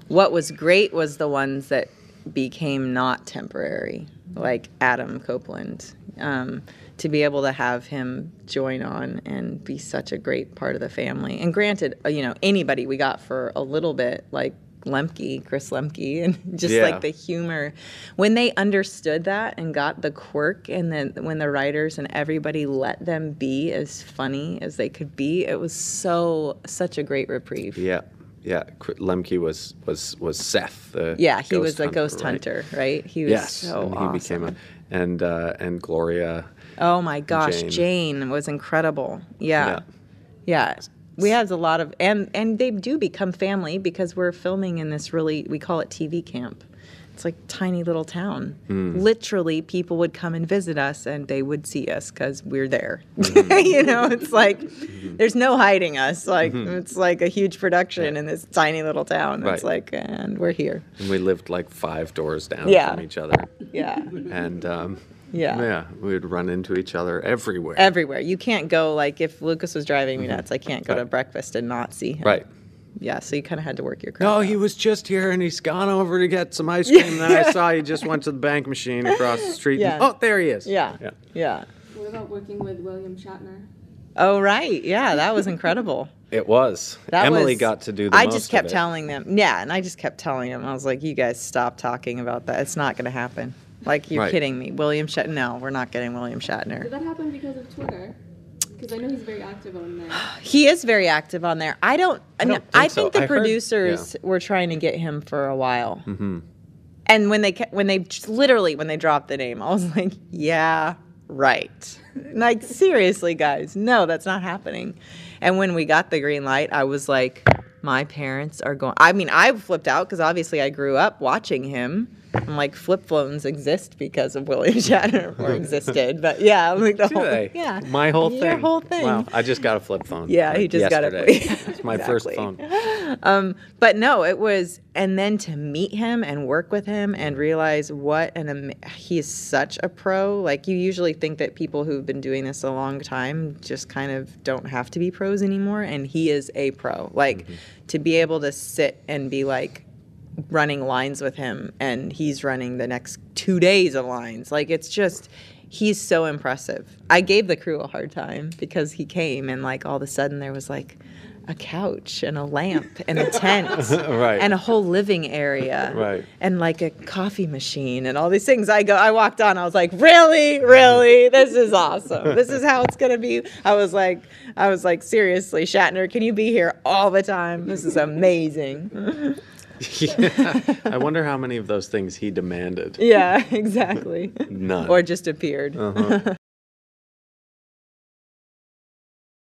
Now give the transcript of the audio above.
What was great was the ones that became not temporary, like Adam Copeland. To be able to have him join on and be such a great part of the family. And granted, anybody we got for a little bit, like Chris Lemke, and just like the humor. When they understood that and got the quirk, and then when the writers and everybody let them be as funny as they could be, it was such a great reprieve. Yeah. Yeah, Lemke was Seth. He was a ghost hunter, right? He was so awesome. He became and Gloria. Oh my gosh, Jane was incredible. Yeah. We had a lot of, and they do become family because we're filming in this we call it TV camp. It's like tiny little town. Literally, people would come and visit us, and they would see us because we're there. It's like there's no hiding us. Like it's like a huge production in this tiny little town. It's like, and we're here. And we lived like 5 doors down from each other. Yeah. And we would run into each other everywhere. Everywhere. You can't go, like, if Lucas was driving me nuts, I can't go to breakfast and not see him. Right. Yeah, so you kind of had to work your craft No, out. he was just here, and he's gone over to get some ice cream, and then I saw he just went to the bank machine across the street. Yeah. And, there he is. Yeah. What about working with William Shatner? Oh, right. Yeah, that was incredible. It was. Emily got to do the most I just kept telling them. Yeah, and I just kept telling them. I was like, you guys stop talking about that. It's not going to happen. Like, you're kidding me. William Shatner. No, we're not getting William Shatner. Did that happen because of Twitter? Because I know he's very active on there. He is very active on there. I think the producers were trying to get him for a while. Mm-hmm. And when they dropped the name, I was like, yeah, right. Like, seriously, guys, no, that's not happening. And when we got the green light, I was like, my parents are going. I mean, I flipped out because obviously I grew up watching him. I'm like, flip phones exist because of William Shatner, or existed, but I'm like the whole my whole thing. Your whole thing. Wow, I just got a flip phone. Yeah, he just yesterday. got it. It's my first phone. But no, it was, and then to meet him and work with him and realize he is such a pro. Like, you usually think that people who've been doing this a long time just kind of don't have to be pros anymore, and he is a pro. Like, to be able to sit and be like, running lines with him, and he's running the next 2 days of lines. Like, it's just, he's so impressive. I gave the crew a hard time because he came, and like all of a sudden there was like a couch and a lamp and a tent and a whole living area and like a coffee machine and all these things. I walked on, I was like, really, this is awesome. This is how it's gonna be. I was like, seriously, Shatner, can you be here all the time? This is amazing. I wonder how many of those things he demanded. Yeah, exactly. None. Or just appeared.